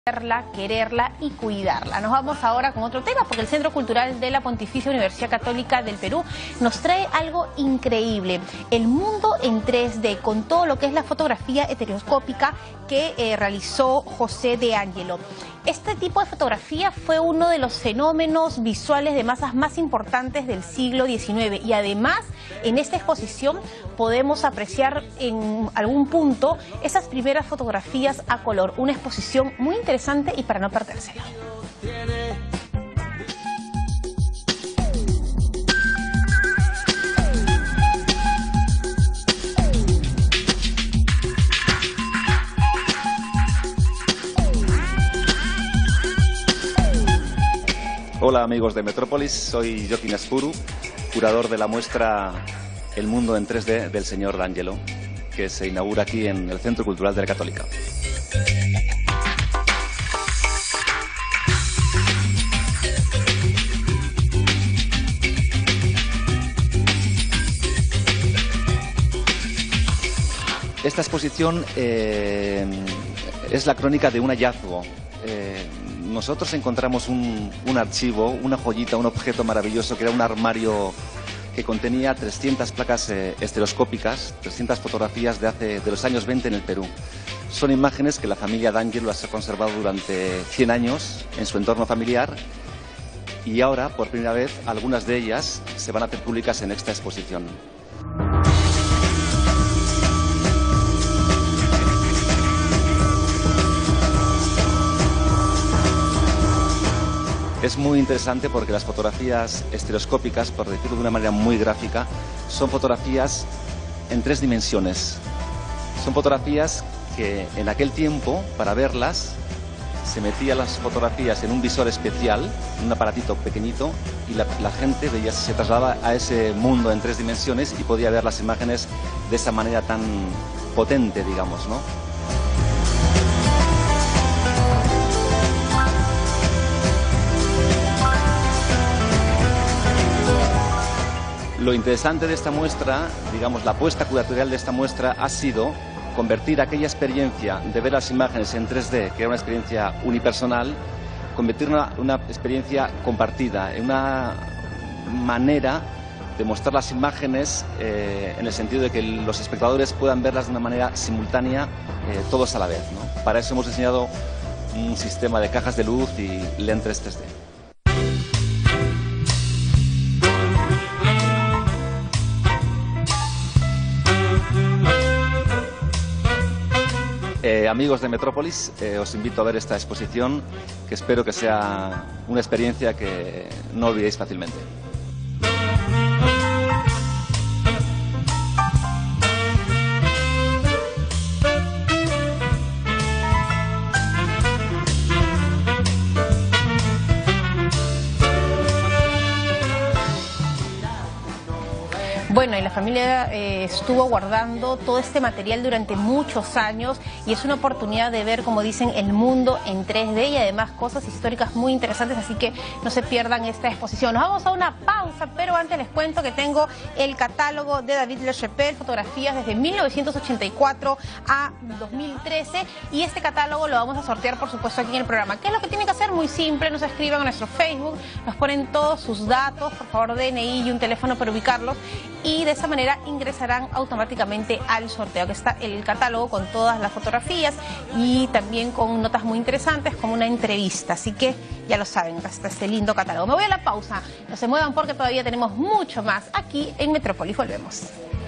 quererla y cuidarla. Nos vamos ahora con otro tema, porque el Centro Cultural de la Pontificia Universidad Católica del Perú nos trae algo increíble: el mundo en 3D, con todo lo que es la fotografía estereoscópica que realizó José de Angelo. Este tipo de fotografía fue uno de los fenómenos visuales de masas más importantes del siglo XIX, y además en esta exposición podemos apreciar en algún punto esas primeras fotografías a color. Una exposición muy interesante y para no perdérsela. Hola amigos de Metrópolis, soy Joaquín Aspuru, curador de la muestra El mundo en 3D del señor D'Angelo, que se inaugura aquí en el Centro Cultural de la Católica. Esta exposición es la crónica de un hallazgo. Nosotros encontramos un archivo, una joyita, un objeto maravilloso que era un armario que contenía 300 placas estereoscópicas, 300 fotografías de los años 20 en el Perú. Son imágenes que la familia D'Angelo las ha conservado durante 100 años en su entorno familiar, y ahora, por primera vez, algunas de ellas se van a hacer públicas en esta exposición. Es muy interesante porque las fotografías estereoscópicas, por decirlo de una manera muy gráfica, son fotografías en 3 dimensiones. Son fotografías que en aquel tiempo, para verlas, se metían las fotografías en un visor especial, en un aparatito pequeñito, y la gente veía, se trasladaba a ese mundo en 3 dimensiones y podía ver las imágenes de esa manera tan potente, digamos, ¿no? Lo interesante de esta muestra, digamos, la apuesta curatorial de esta muestra ha sido convertir aquella experiencia de ver las imágenes en 3D, que era una experiencia unipersonal, convertirla en una experiencia compartida, en una manera de mostrar las imágenes en el sentido de que los espectadores puedan verlas de una manera simultánea, todos a la vez, ¿no? Para eso hemos diseñado un sistema de cajas de luz y lentes 3D. Amigos de Metrópolis, os invito a ver esta exposición, que espero que sea una experiencia que no olvidéis fácilmente. Bueno, y la familia estuvo guardando todo este material durante muchos años, y es una oportunidad de ver, como dicen, el mundo en 3D y además cosas históricas muy interesantes, así que no se pierdan esta exposición. Nos vamos a una pausa, pero antes les cuento que tengo el catálogo de David LaChapelle, fotografías desde 1984 a 2013, y este catálogo lo vamos a sortear, por supuesto, aquí en el programa. ¿Qué es lo que tienen que hacer? Muy simple: nos escriban a nuestro Facebook, nos ponen todos sus datos, por favor DNI y un teléfono para ubicarlos, y de esa manera ingresarán automáticamente al sorteo, que está el catálogo con todas las fotografías y también con notas muy interesantes como una entrevista. Así que ya lo saben, acá está este lindo catálogo. Me voy a la pausa, no se muevan porque todavía tenemos mucho más aquí en Metrópolis. Volvemos.